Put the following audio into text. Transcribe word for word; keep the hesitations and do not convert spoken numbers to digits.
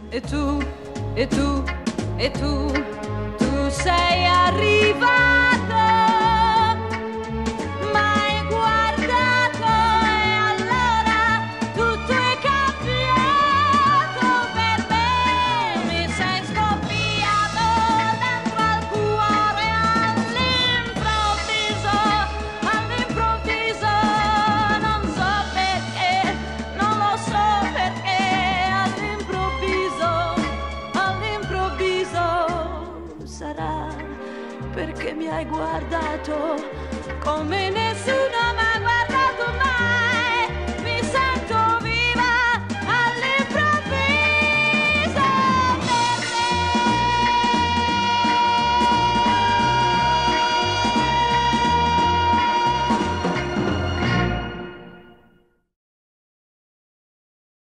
e tu, e tu, e tu, tu sei arrivato, m'hai guardato e allora tutto è cambiato per me, mi sei scoppiato dentro al cuore all'improvviso, all'improvviso, non so perché, non lo so perché, all'improvviso, all'improvviso, sarà perché mi hai guardato come nessuno mai.